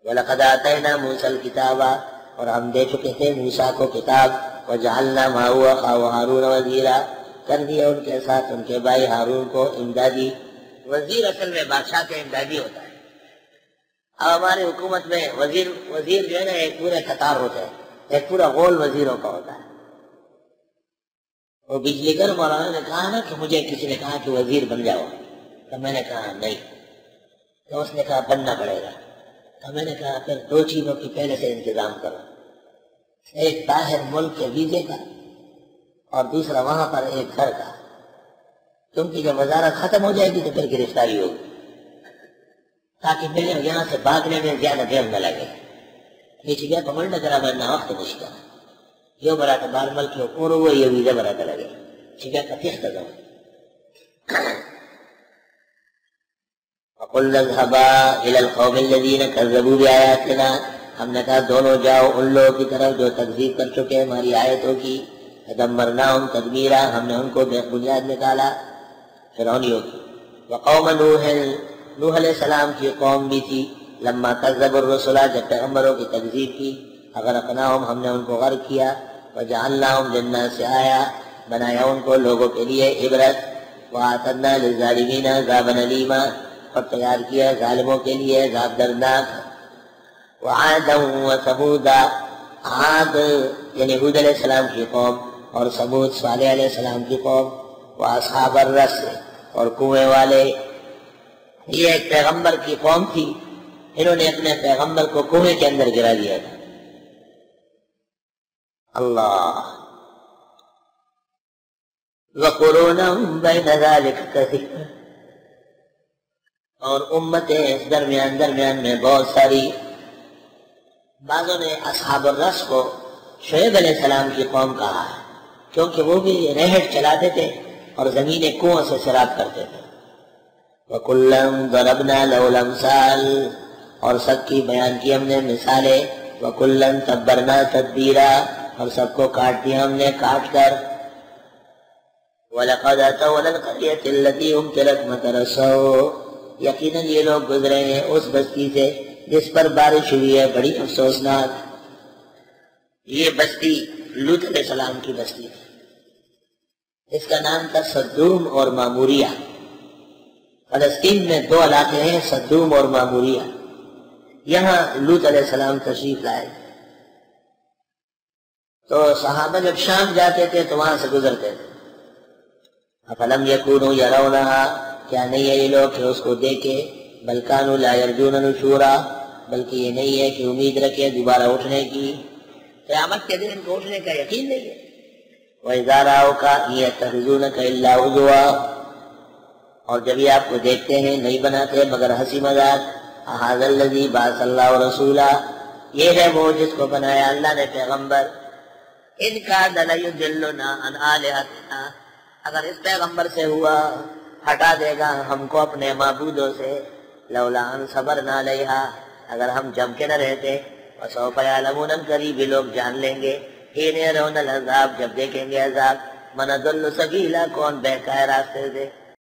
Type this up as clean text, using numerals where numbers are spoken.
وَلَقَدْ آتَيْنَا مُوسَى الْكِتَابَ اور ہم دے چکے تھے موسیٰ کو کتاب وَجَعَلْنَا مَعَهُ أَخَاهُ هَارُونَ وَزِيرًا کر دیا ان کے ساتھ ان کے بھائی ہارون کو امدادی. وزیر اصل میں بادشاہ کے امدادی ہوتا ہے. اب ہماری حکومت میں وزیر جو ہے نا ایک پورے قطار ہوتا ہے, ایک پورا غول وزیروں کا ہوتا ہے. وہ بجلی گر مولانا نے کہا نا کہ مجھے کسی نے کہا کہ وزیر بن جاؤ, تو میں نے کہا نہیں. تو اس نے کہا بننا پڑے گا. تو میں نے کہا پھر دو چیزوں کی پہلے سے انتظام کرو, ایک باہر ملک کے ویزے کا اور دوسرا وہاں پر ایک گھر کا, کیونکہ جب وزارت ختم ہو جائے گی تو پھر گرفتاری ہوگی, تاکہ میرے یہاں سے بھاگنے میں زیادہ دیر نہ لگے. نیچے گیا پمنڈ کرا بننا وقت مشکل یہ بڑا تو بار ملک کے اوپر وہ یہ ویزا بڑا لگے ٹھیک ہے کتیخ تک وَقُلْنَا اذْهَبَا إِلَى الْقَوْمِ الَّذِينَ كَذَّبُوا بِآيَاتِنَا ہم نے کہا دونوں جاؤ ان لوگوں کی طرف جو تکذیب کر چکے ہماری آیتوں کی. فَدَمَّرْنَاهُمْ تَدْمِيرًا ہم نے ان کو بے بنیاد نکالا فرعونیوں کی. وَقَوْمَ نُوحٍ نوح علیہ السلام کی قوم بھی تھی. لما كذبوا الرسل جب پیغمبروں کی تکذیب کی اغرقناہم ہم نے ان کو غرق کیا. وجعلناہم للناس آیا بنایا ان کو لوگوں کے لیے عبرت. وآتنا للظالمین عذابا الیما اور تیار کیا ظالموں کے لیے عذاب دردناک. وعادا وثمودا عاد یعنی ہود علیہ السلام کی قوم اور ثمود صالح علیہ السلام کی قوم. واصحاب الرس اور کنویں والے یہ ایک پیغمبر کی قوم تھی, انہوں نے اپنے پیغمبر کو کنویں کے اندر گرا دیا تھا. اللہ وَقُرُونًا بَيْنَ ذَلِكَ كَثِيرًا اور امتیں اس درمیان میں بہت ساری. بعضوں نے اصحاب الرس کو شعیب علیہ السلام کی قوم کہا ہے کیونکہ وہ بھی رہٹ چلاتے تھے اور زمینیں کنووں سے سیراب کرتے تھے. وَكُلًّا ضَرَبْنَا لَهُ الْأَمْثَالَ اور سب کی بیان کی ہم نے مثالیں. وَكُلًّا تَبَّرْنَا تَتْبِيرًا اور سب کو کاٹ دیا ہم نے کاٹ کر. وَلَقَدْ أَتَوْا عَلَى الْقَرْيَةِ الَّتِي أُمْطِرَتْ مَطَرَ السَّوْءِ یقیناً یہ لوگ گزرے ہیں اس بستی سے جس پر بارش ہوئی ہے بڑی افسوسناک. یہ بستی لوط علیہ السلام کی بستی تھی. اس کا نام تھا صدوم اور ماموریہ. فلسطین میں دو علاقے ہیں صدوم اور ماموریہ. یہاں لوط علیہ السلام تشریف لائے تو صحابہ جب شام جاتے تھے تو وہاں سے گزرتے تھے. افلم یکونوا یرونہا کیا نہیں ہے یہ لوگ کہ اس کو دیکھے. بل کانوا لا یرجون نشورا بلکہ یہ نہیں ہے کہ امید رکھے دوبارہ اٹھنے کی. قیامت کے دن ان کو اٹھنے کا یقین نہیں ہے. وَإِذَا رَأَوْكَ يَتَّخِذُونَكَ إِلَّا هُزُوًا اور جب یہ آپ کو دیکھتے ہیں نہیں بناتے مگر ہنسی مذاق. هَذَا الَّذِي بَعَثَ اللَّهُ رَسُولًا یہ ہے وہ جس کو بنایا اللہ نے پیغمبر. ان کا لَيُضِلُّنَا عَنْ آلِهَتِنَا اگر اس پیغمبر سے ہوا ہٹا دے گا ہم کو اپنے معبودوں سے. لولا ان صبرنا علیہا اگر ہم جم کے نہ رہتے. وسوف یعلمون قریب لوگ جان لیں گے. حین یرون العذاب جب دیکھیں گے عذاب. من ضل سبیلا کون بہکا ہے راستے سے.